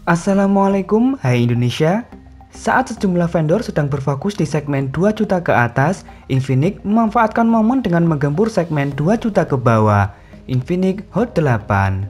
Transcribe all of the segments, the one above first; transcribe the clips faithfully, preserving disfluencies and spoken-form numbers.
Assalamualaikum, hai Indonesia. Saat sejumlah vendor sedang berfokus di segmen dua juta ke atas, Infinix memanfaatkan momen dengan menggempur segmen dua juta ke bawah. Infinix Hot delapan.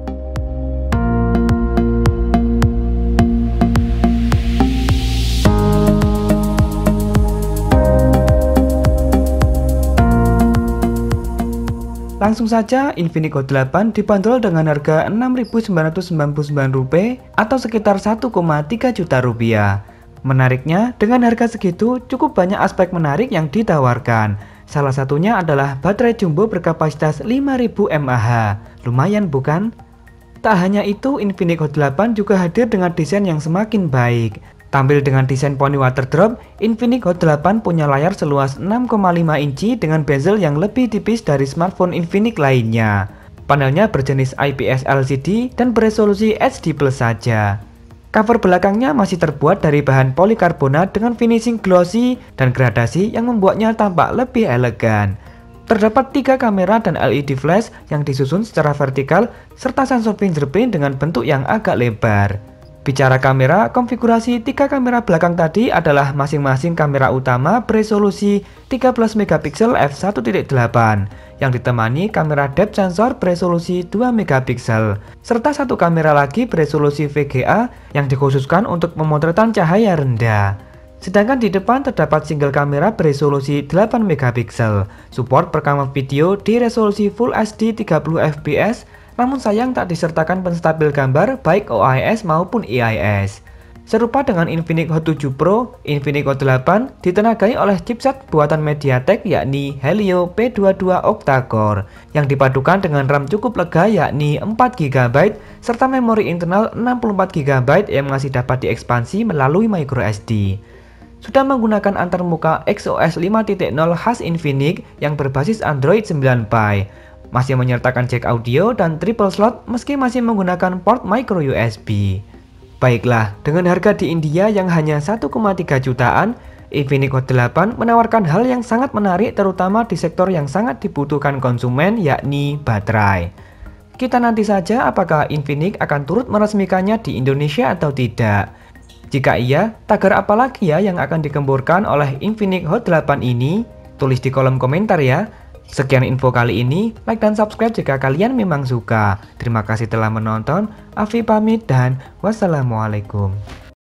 Langsung saja, Infinix Hot delapan dibanderol dengan harga enam ribu sembilan ratus sembilan puluh sembilan rupiah atau sekitar satu koma tiga juta rupiah. Menariknya, dengan harga segitu cukup banyak aspek menarik yang ditawarkan. Salah satunya adalah baterai jumbo berkapasitas lima ribu mAh. Lumayan bukan? Tak hanya itu, Infinix Hot delapan juga hadir dengan desain yang semakin baik. Tampil dengan desain poni water drop, Infinix Hot delapan punya layar seluas enam koma lima inci dengan bezel yang lebih tipis dari smartphone Infinix lainnya. Panelnya berjenis I P S L C D dan beresolusi H D plus saja. Cover belakangnya masih terbuat dari bahan polikarbonat dengan finishing glossy dan gradasi yang membuatnya tampak lebih elegan. Terdapat tiga kamera dan L E D flash yang disusun secara vertikal serta sensor fingerprint dengan bentuk yang agak lebar. Bicara kamera, konfigurasi tiga kamera belakang tadi adalah masing-masing kamera utama beresolusi tiga belas megapiksel f satu titik delapan yang ditemani kamera depth sensor beresolusi dua megapiksel serta satu kamera lagi beresolusi V G A yang dikhususkan untuk pemotretan cahaya rendah. Sedangkan di depan terdapat single kamera beresolusi delapan megapiksel, support perekaman video di resolusi Full H D tiga puluh F P S. Namun sayang tak disertakan penstabil gambar baik O I S maupun I I S. Serupa dengan Infinix Hot tujuh Pro, Infinix Hot delapan ditenagai oleh chipset buatan MediaTek yakni Helio P dua puluh dua octa-core yang dipadukan dengan RAM cukup lega yakni empat giga byte serta memori internal enam puluh empat giga byte yang masih dapat diekspansi melalui microSD. Sudah menggunakan antarmuka X O S lima titik nol khas Infinix yang berbasis Android sembilan Pie. Masih menyertakan jack audio dan triple slot meski masih menggunakan port micro U S B. Baiklah, dengan harga di India yang hanya satu koma tiga jutaan, Infinix Hot delapan menawarkan hal yang sangat menarik terutama di sektor yang sangat dibutuhkan konsumen yakni baterai. Kita nanti saja apakah Infinix akan turut meresmikannya di Indonesia atau tidak. Jika iya, tagar apa lagi ya yang akan dikemburkan oleh Infinix Hot delapan ini? Tulis di kolom komentar ya. Sekian info kali ini, like dan subscribe jika kalian memang suka. Terima kasih telah menonton, Afi pamit dan wassalamualaikum.